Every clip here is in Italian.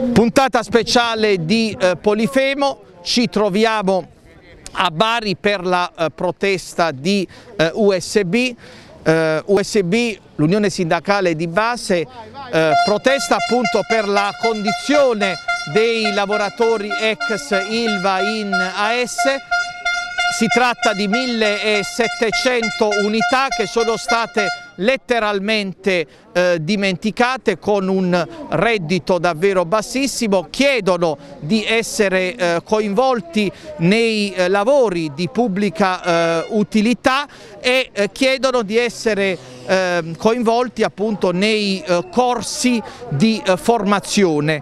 Puntata speciale di Polifemo, ci troviamo a Bari per la protesta di USB. USB, l'Unione Sindacale di Base, protesta appunto per la condizione dei lavoratori ex Ilva in AS. Si tratta di 1700 unità che sono state letteralmente dimenticate, con un reddito davvero bassissimo. Chiedono di essere coinvolti nei lavori di pubblica utilità e chiedono di essere coinvolti appunto nei corsi di formazione.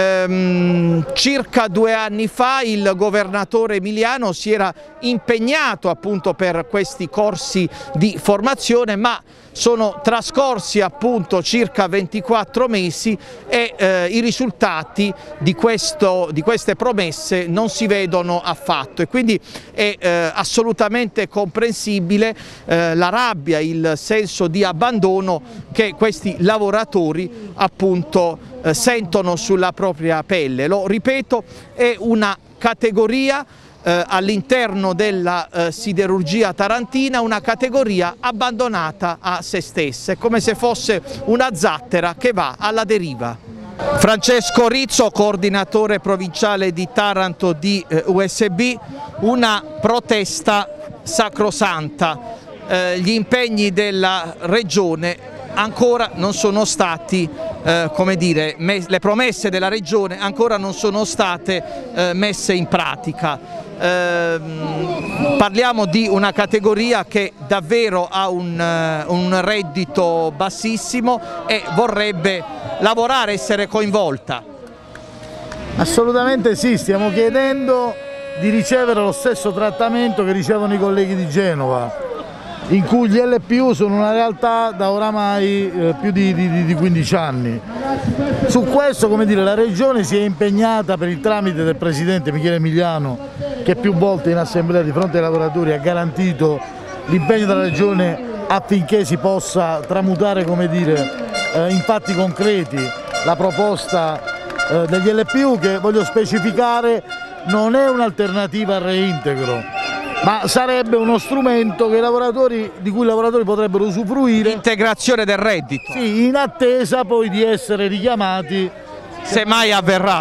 Circa 2 anni fa il governatore Emiliano si era impegnato appunto per questi corsi di formazione, ma sono trascorsi appunto circa 24 mesi e i risultati di queste promesse non si vedono affatto, e quindi è assolutamente comprensibile la rabbia, il senso di abbandono che questi lavoratori appunto sentono sulla propria pelle. Lo ripeto, è una categoria all'interno della siderurgia tarantina, una categoria abbandonata a se stessa, è come se fosse una zattera che va alla deriva. Francesco Rizzo, coordinatore provinciale di Taranto di USB, una protesta sacrosanta. Gli impegni della Regione ancora non sono stati, le promesse della Regione ancora non sono state messe in pratica. Parliamo di una categoria che davvero ha un reddito bassissimo e vorrebbe lavorare, essere coinvolta. Assolutamente sì, stiamo chiedendo di ricevere lo stesso trattamento che ricevono i colleghi di Genova, in cui gli LPU sono una realtà da oramai più di 15 anni. Su questo, la Regione si è impegnata per il tramite del Presidente Michele Emiliano, che più volte in assemblea di fronte ai lavoratori ha garantito l'impegno della Regione affinché si possa tramutare in fatti concreti la proposta degli LPU, che, voglio specificare, non è un'alternativa al reintegro, ma sarebbe uno strumento che di cui i lavoratori potrebbero usufruire. Integrazione del reddito. Sì, in attesa poi di essere richiamati se mai avverrà.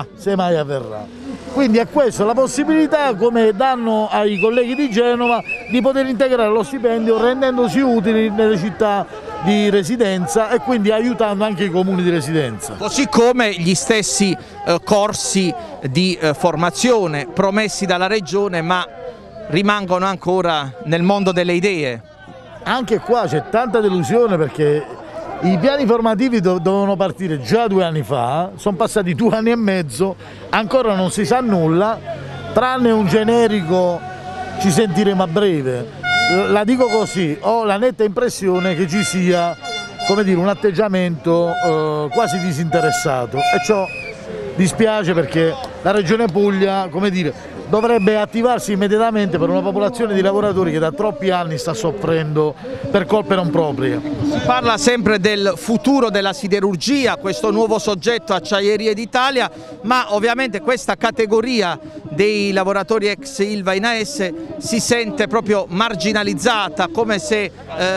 Quindi è questa la possibilità, come danno ai colleghi di Genova, di poter integrare lo stipendio rendendosi utili nelle città di residenza e quindi aiutando anche i comuni di residenza. Così come gli stessi corsi di formazione promessi dalla Regione, ma rimangono ancora nel mondo delle idee. Anche qua c'è tanta delusione, perché i piani formativi dovevano partire già 2 anni fa, sono passati 2 anni e mezzo, ancora non si sa nulla, tranne un generico "ci sentiremo a breve". La dico così, ho la netta impressione che ci sia un atteggiamento quasi disinteressato, e ciò dispiace, perché la Regione Puglia dovrebbe attivarsi immediatamente per una popolazione di lavoratori che da troppi anni sta soffrendo per colpe non proprie. Si parla sempre del futuro della siderurgia, questo nuovo soggetto Acciaierie d'Italia, ma ovviamente questa categoria dei lavoratori ex Ilva in AS si sente proprio marginalizzata, come se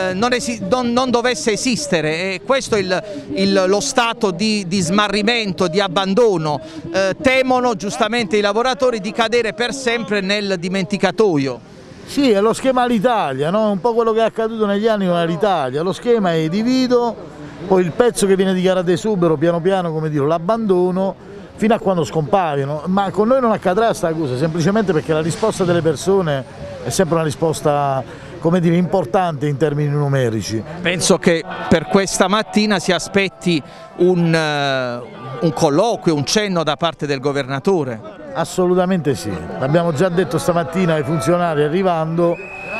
non dovesse esistere, e questo è lo stato di smarrimento, di abbandono. Temono giustamente i lavoratori di cadere per sempre nel dimenticatoio. Sì, è lo schema Alitalia, no? Un po' quello che è accaduto negli anni con Alitalia. Lo schema è divido, poi il pezzo che viene dichiarato esubero piano piano l'abbandono, fino a quando scompaiono. Ma con noi non accadrà questa cosa, semplicemente perché la risposta delle persone è sempre una risposta importante in termini numerici. Penso che per questa mattina si aspetti un colloquio, un cenno da parte del governatore. Assolutamente sì, l'abbiamo già detto stamattina ai funzionari arrivando,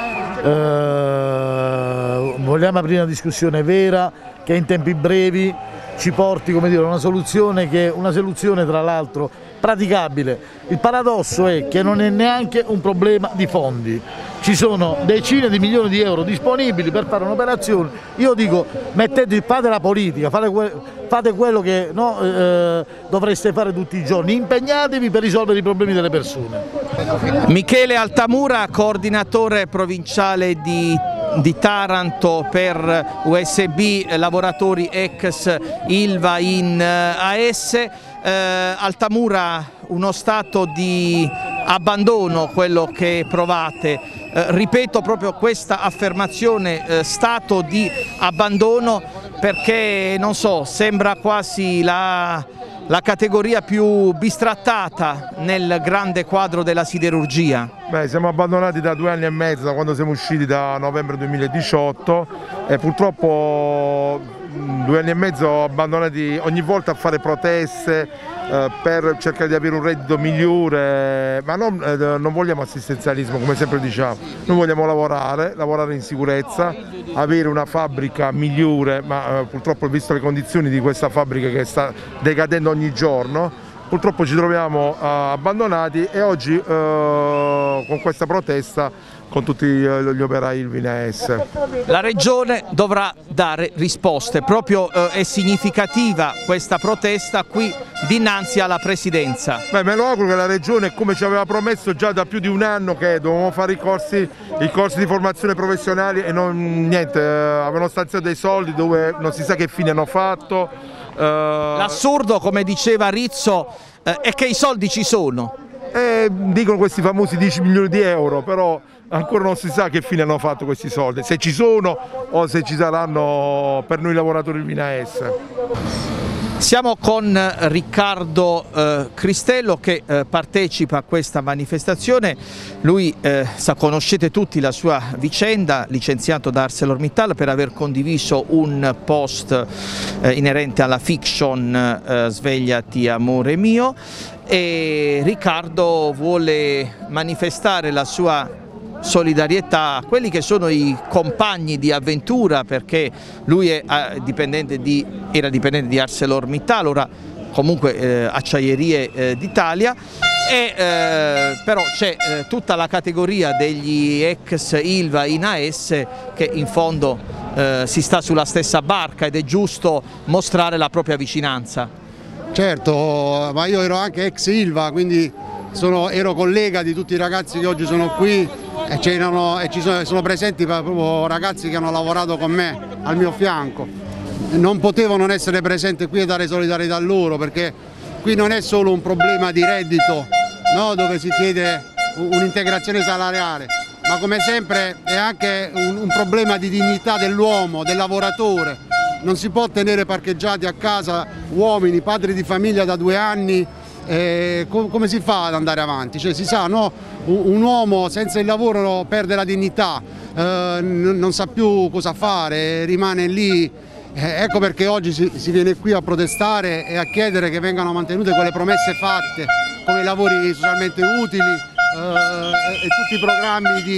vogliamo aprire una discussione vera che in tempi brevi ci porti a una soluzione tra l'altro praticabile. Il paradosso è che non è neanche un problema di fondi, ci sono decine di milioni di euro disponibili per fare un'operazione. Io dico, fate la politica, fate quello che dovreste fare tutti i giorni, impegnatevi per risolvere i problemi delle persone. Michele Altamura, coordinatore provinciale di Taranto per USB lavoratori ex Ilva in AS. Altamura, uno stato di abbandono quello che provate, ripeto proprio questa affermazione, stato di abbandono, perché non so, sembra quasi la categoria più bistrattata nel grande quadro della siderurgia. Beh, siamo abbandonati da 2 anni e mezzo, da quando siamo usciti da novembre 2018 e purtroppo 2 anni e mezzo abbandonati ogni volta a fare proteste per cercare di avere un reddito migliore, ma non vogliamo assistenzialismo, come sempre diciamo, noi vogliamo lavorare in sicurezza, avere una fabbrica migliore, ma purtroppo visto le condizioni di questa fabbrica che sta decadendo ogni giorno, purtroppo ci troviamo abbandonati e oggi con questa protesta con tutti gli operai Ilva in AS. La Regione dovrà dare risposte, proprio è significativa questa protesta qui dinanzi alla Presidenza. Beh, me lo auguro che la Regione, come ci aveva promesso già da più di un anno, che dovevamo fare i corsi di formazione professionali e niente, avevano stanziato dei soldi dove non si sa che fine hanno fatto. L'assurdo, come diceva Rizzo, è che i soldi ci sono. Dicono questi famosi 10 milioni di euro, però ancora non si sa che fine hanno fatto questi soldi, se ci sono o se ci saranno per noi lavoratori in AS. Siamo con Riccardo Cristello che partecipa a questa manifestazione. Lui conoscete tutti la sua vicenda, licenziato da ArcelorMittal per aver condiviso un post inerente alla fiction Svegliati amore mio, e Riccardo vuole manifestare la sua solidarietà a quelli che sono i compagni di avventura, perché lui era dipendente di ArcelorMittal, ora comunque Acciaierie d'Italia, e però c'è tutta la categoria degli ex Ilva in AS che in fondo si sta sulla stessa barca ed è giusto mostrare la propria vicinanza. Certo, ma io ero anche ex Ilva, quindi ero collega di tutti i ragazzi che oggi sono qui e sono presenti proprio ragazzi che hanno lavorato con me al mio fianco. Non potevo non essere presente qui e dare solidarietà a loro, perché qui non è solo un problema di reddito, no, dove si chiede un'integrazione salariale, ma come sempre è anche un problema di dignità dell'uomo, del lavoratore. Non si può tenere parcheggiati a casa uomini, padri di famiglia da 2 anni. Come si fa ad andare avanti? Cioè, si sa, no? Un uomo senza il lavoro perde la dignità, non sa più cosa fare, rimane lì. Ecco perché oggi si viene qui a protestare e a chiedere che vengano mantenute quelle promesse fatte, come i lavori socialmente utili e tutti i programmi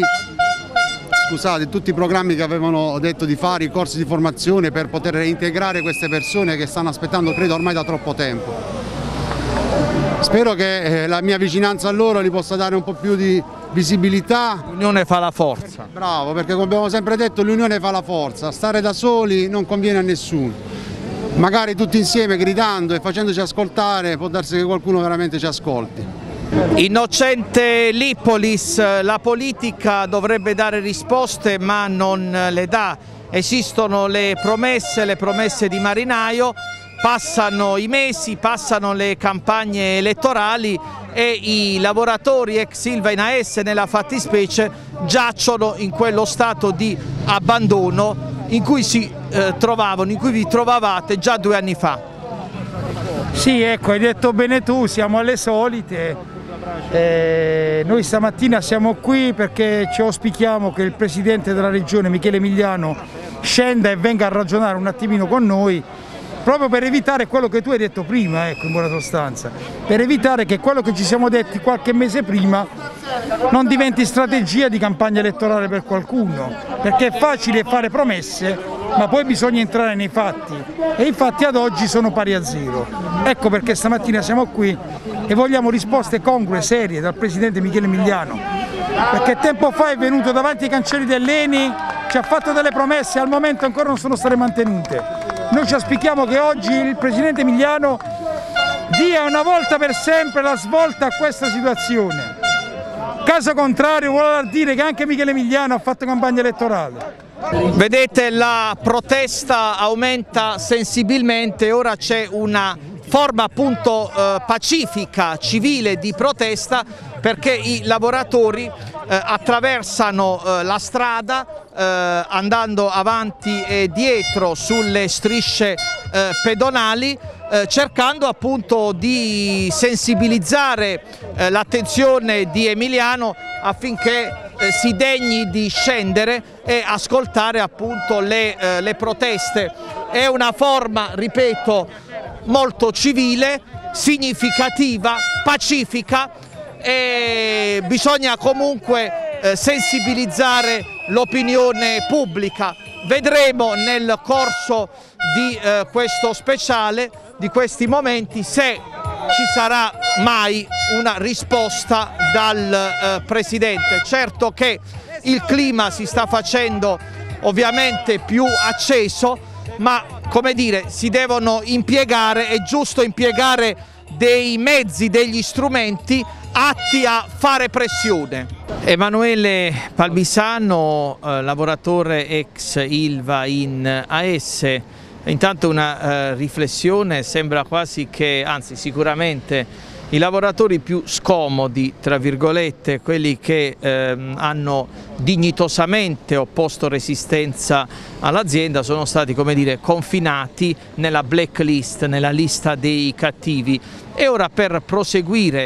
tutti i programmi che avevano detto di fare, i corsi di formazione per poter reintegrare queste persone che stanno aspettando, credo, ormai da troppo tempo. Spero che la mia vicinanza a loro gli possa dare un po' più di visibilità. L'unione fa la forza. Bravo, perché come abbiamo sempre detto l'unione fa la forza, stare da soli non conviene a nessuno. Magari tutti insieme gridando e facendoci ascoltare può darsi che qualcuno veramente ci ascolti. Innocente Lippolis, la politica dovrebbe dare risposte ma non le dà. Esistono le promesse di Marinaio. Passano i mesi, passano le campagne elettorali e i lavoratori ex Ilva in AS nella fattispecie giacciono in quello stato di abbandono in cui vi trovavate già 2 anni fa. Sì, ecco, hai detto bene tu, siamo alle solite. Noi stamattina siamo qui perché ci auspichiamo che il Presidente della Regione, Michele Emiliano, scenda e venga a ragionare un attimino con noi, proprio per evitare quello che tu hai detto prima, ecco, in buona sostanza, per evitare che quello che ci siamo detti qualche mese prima non diventi strategia di campagna elettorale per qualcuno, perché è facile fare promesse ma poi bisogna entrare nei fatti e i fatti ad oggi sono pari a zero. Ecco perché stamattina siamo qui e vogliamo risposte congrue, serie dal presidente Michele Emiliano, perché tempo fa è venuto davanti ai cancelli dell'ENI, ci ha fatto delle promesse, al momento ancora non sono state mantenute. Noi ci auspichiamo che oggi il presidente Emiliano dia una volta per sempre la svolta a questa situazione. Caso contrario vuol dire che anche Michele Emiliano ha fatto campagna elettorale. Vedete, la protesta aumenta sensibilmente, ora c'è una forma appunto pacifica, civile di protesta, perché i lavoratori attraversano la strada andando avanti e dietro sulle strisce pedonali, cercando appunto di sensibilizzare l'attenzione di Emiliano affinché si degni di scendere e ascoltare appunto le proteste. È una forma, ripeto, molto civile, significativa, pacifica, e bisogna comunque sensibilizzare l'opinione pubblica. Vedremo nel corso di questo speciale, di questi momenti, se ci sarà mai una risposta dal Presidente. Certo che il clima si sta facendo ovviamente più acceso, ma come dire, si devono impiegare, è giusto impiegare dei mezzi, degli strumenti atti a fare pressione. Emanuele Palmisano, lavoratore ex Ilva in AS, intanto una riflessione, sembra quasi che, anzi sicuramente, i lavoratori più scomodi, tra virgolette, quelli che hanno dignitosamente opposto resistenza all'azienda, sono stati, come dire, confinati nella blacklist, nella lista dei cattivi, e ora per proseguire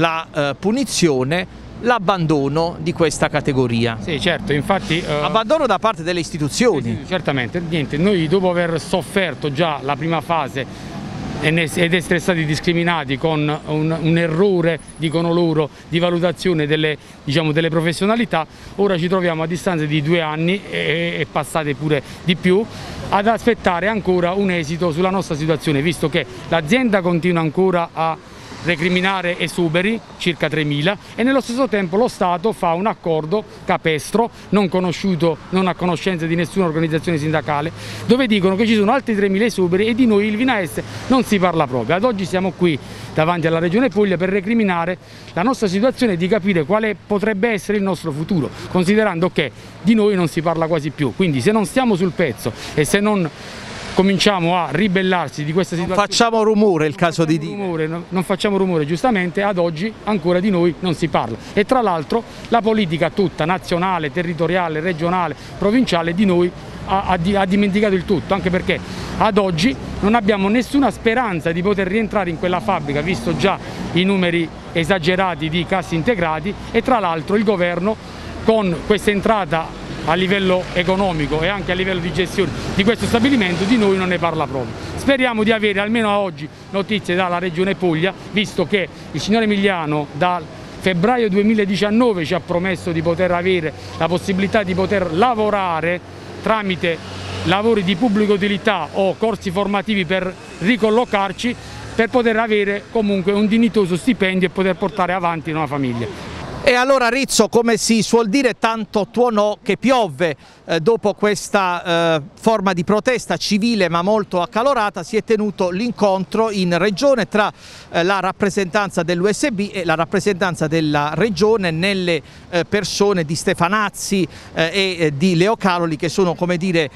la punizione l'abbandono di questa categoria. Sì, certo, infatti... abbandono da parte delle istituzioni. Sì, certamente, niente, noi dopo aver sofferto già la prima fase ed essere stati discriminati con un errore, dicono loro, di valutazione delle professionalità, ora ci troviamo a distanza di 2 anni e passate pure di più ad aspettare ancora un esito sulla nostra situazione, visto che l'azienda continua ancora a recriminare esuberi, circa 3.000, e nello stesso tempo lo Stato fa un accordo capestro, non conosciuto, non a conoscenza di nessuna organizzazione sindacale, dove dicono che ci sono altri 3.000 esuberi e di noi Ilvina S non si parla proprio. Ad oggi siamo qui davanti alla Regione Puglia per recriminare la nostra situazione e di capire quale potrebbe essere il nostro futuro, considerando che di noi non si parla quasi più. Quindi se non stiamo sul pezzo e se non cominciamo a ribellarsi di questa situazione. Non facciamo rumore, il caso di dire. Non facciamo rumore, giustamente, ad oggi ancora di noi non si parla. E tra l'altro la politica tutta, nazionale, territoriale, regionale, provinciale, di noi ha dimenticato il tutto, anche perché ad oggi non abbiamo nessuna speranza di poter rientrare in quella fabbrica, visto già i numeri esagerati di cassi integrati, e tra l'altro il governo con questa entrata a livello economico e anche a livello di gestione di questo stabilimento di noi non ne parla proprio. Speriamo di avere almeno a oggi notizie dalla Regione Puglia, visto che il signor Emiliano dal febbraio 2019 ci ha promesso di poter avere la possibilità di poter lavorare tramite lavori di pubblica utilità o corsi formativi per ricollocarci, per poter avere comunque un dignitoso stipendio e poter portare avanti una famiglia. E allora Rizzo, come si suol dire, tanto tuonò che piovve. Dopo questa forma di protesta civile ma molto accalorata si è tenuto l'incontro in regione tra la rappresentanza dell'USB e la rappresentanza della regione, nelle persone di Stefanazzi e di Leo Caroli, che sono, come dire,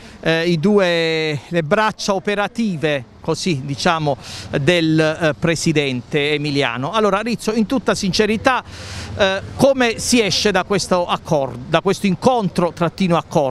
le braccia operative, così diciamo, del presidente Emiliano. Allora Rizzo, in tutta sincerità, come si esce da questo accordo, da questo incontro trattino accordo?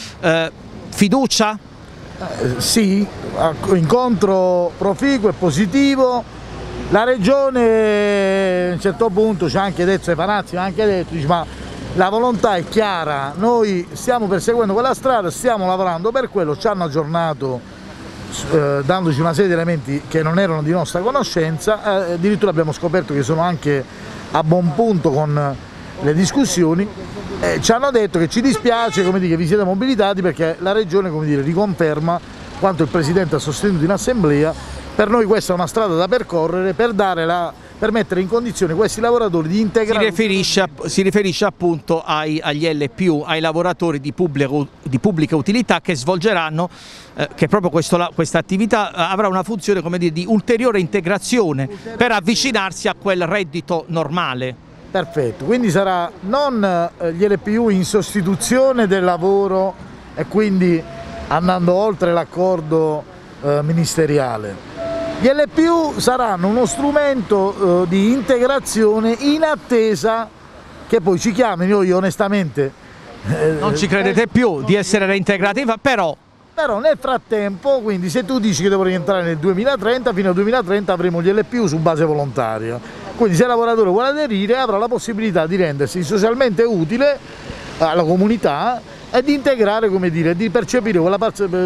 Fiducia? Sì, incontro proficuo e positivo. La regione a un certo punto ci ha anche detto, Stefanazzi ha anche detto, dice, ma la volontà è chiara, noi stiamo perseguendo quella strada, stiamo lavorando per quello, ci hanno aggiornato dandoci una serie di elementi che non erano di nostra conoscenza, addirittura abbiamo scoperto che sono anche a buon punto con le discussioni, ci hanno detto che ci dispiace, come dire, che vi siete mobilitati, perché la Regione, come dire, riconferma quanto il Presidente ha sostenuto in assemblea. Per noi questa è una strada da percorrere per mettere in condizione questi lavoratori di integrare. Si riferisce appunto agli LPU, ai lavoratori di pubblica utilità che svolgeranno, che proprio questa attività avrà una funzione, come dire, di ulteriore integrazione per avvicinarsi a quel reddito normale. Perfetto, quindi sarà non gli LPU in sostituzione del lavoro e quindi andando oltre l'accordo ministeriale. Gli LPU saranno uno strumento di integrazione in attesa che poi ci chiamino. Io onestamente non ci credete più di essere reintegrati, però nel frattempo, quindi se tu dici che devo rientrare nel 2030, fino al 2030 avremo gli LPU su base volontaria, quindi se il lavoratore vuole aderire avrà la possibilità di rendersi socialmente utile alla comunità e di integrare, come dire, di percepire quella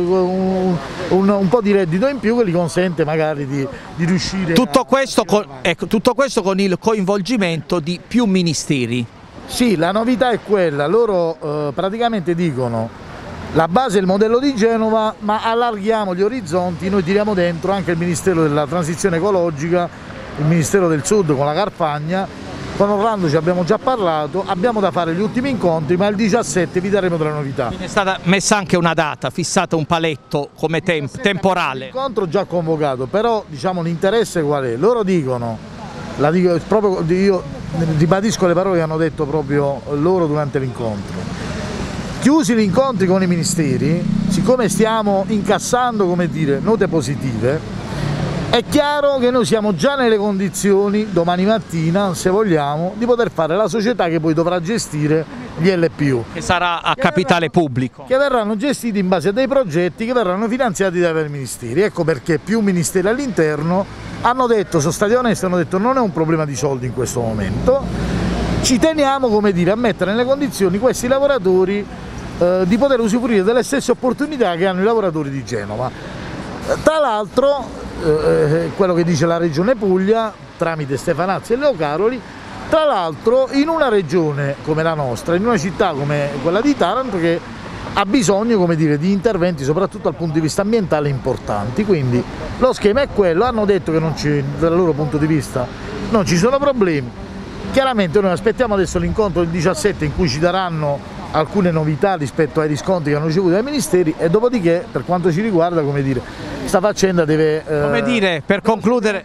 un po' di reddito in più che gli consente magari di riuscire tutto questo con il coinvolgimento di più ministeri. Sì, la novità è quella, loro praticamente dicono la base è il modello di Genova, ma allarghiamo gli orizzonti, noi tiriamo dentro anche il Ministero della Transizione Ecologica, il Ministero del Sud con la Carfagna. Con Orlando ci abbiamo già parlato, abbiamo da fare gli ultimi incontri, ma il 17 vi daremo delle novità. Quindi è stata messa anche una data, fissata un paletto come temporale. L'incontro già convocato, però diciamo l'interesse qual è? Loro dicono, io ribadisco le parole che hanno detto proprio loro durante l'incontro. Chiusi gli incontri con i ministeri, siccome stiamo incassando, come dire, note positive, è chiaro che noi siamo già nelle condizioni, domani mattina, se vogliamo, di poter fare la società che poi dovrà gestire gli LPU. Che sarà a capitale pubblico. Che verranno gestiti in base a dei progetti che verranno finanziati dai vari ministeri. Ecco perché più ministeri all'interno hanno detto, sono stati onesti, hanno detto non è un problema di soldi in questo momento, ci teniamo, come dire, a mettere nelle condizioni questi lavoratori di poter usufruire delle stesse opportunità che hanno i lavoratori di Genova. Tra l'altro, quello che dice la Regione Puglia tramite Stefanazzi e Leo Caroli, tra l'altro in una regione come la nostra, in una città come quella di Taranto che ha bisogno, come dire, di interventi soprattutto dal punto di vista ambientale importanti, quindi lo schema è quello, hanno detto che dal loro punto di vista non ci sono problemi. Chiaramente noi aspettiamo adesso l'incontro del 17 in cui ci daranno alcune novità rispetto ai riscontri che hanno ricevuto dai ministeri e dopodiché, per quanto ci riguarda, come dire, sta faccenda deve come dire, per concludere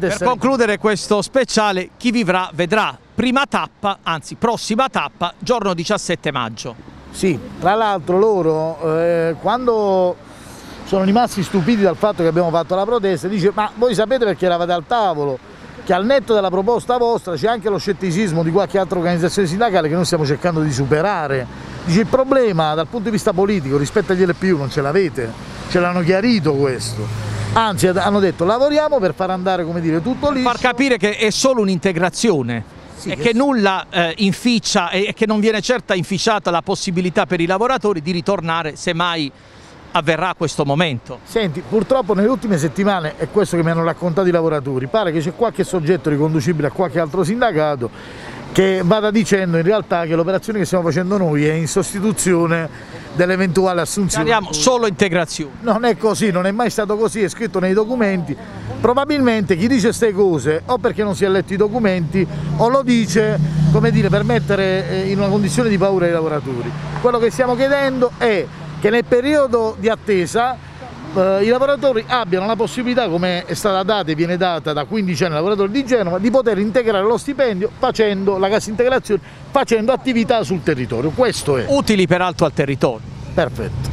questo speciale, chi vivrà vedrà. Prima tappa, anzi prossima tappa, giorno 17 maggio. Sì, tra l'altro loro quando sono rimasti stupiti dal fatto che abbiamo fatto la protesta, dice ma voi sapete perché eravate al tavolo? Che al netto della proposta vostra c'è anche lo scetticismo di qualche altra organizzazione sindacale che noi stiamo cercando di superare. Dice il problema dal punto di vista politico rispetto agli LPU non ce l'avete, ce l'hanno chiarito questo. Anzi hanno detto lavoriamo per far andare, come dire, tutto liscio. Far capire che è solo un'integrazione. Sì, e che nulla inficia e che non viene certa inficiata la possibilità per i lavoratori di ritornare se mai avverrà questo momento. Senti, purtroppo nelle ultime settimane, è questo che mi hanno raccontato i lavoratori, pare che c'è qualche soggetto riconducibile a qualche altro sindacato che vada dicendo in realtà che l'operazione che stiamo facendo noi è in sostituzione dell'eventuale assunzione. Chiariamo, solo integrazione. Non è così, non è mai stato così, è scritto nei documenti. Probabilmente chi dice queste cose o perché non si è letto i documenti o lo dice, come dire, per mettere in una condizione di paura i lavoratori. Quello che stiamo chiedendo è che nel periodo di attesa i lavoratori abbiano la possibilità, come è stata data e viene data da 15 anni ai lavoratori di Genova, di poter integrare lo stipendio facendo la cassa integrazione, facendo attività sul territorio. Questo è. Utili peraltro al territorio. Perfetto.